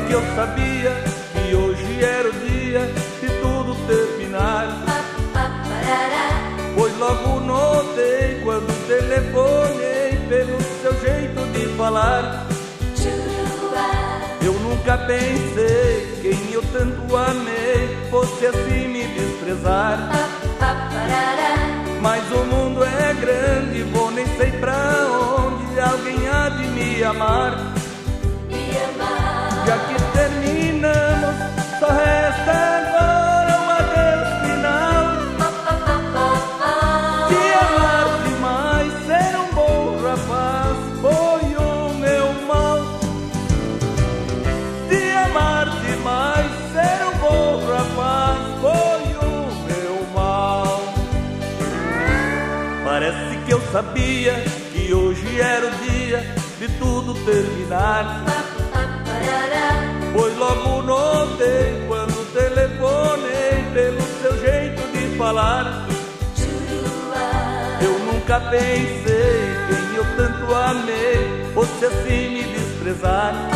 que eu sabia que hoje era o dia de tudo terminar. Pois logo notei quando telefonei pelo seu jeito de falar. Eu nunca pensei quem eu tanto amei fosse assim me desprezar. Mas o mundo é grande, vou nem sei pra onde alguém há de me amar. Já que terminamos, só resta agora um adeus final. Te amar demais, ser um bom rapaz foi o meu mal. Te amar demais, ser um bom rapaz foi o meu mal. Parece que eu sabia que hoje era o dia de tudo terminar. Pois logo notei quando telefonei pelo seu jeito de falar. Eu nunca pensei quem eu tanto amei fosse assim me desprezar.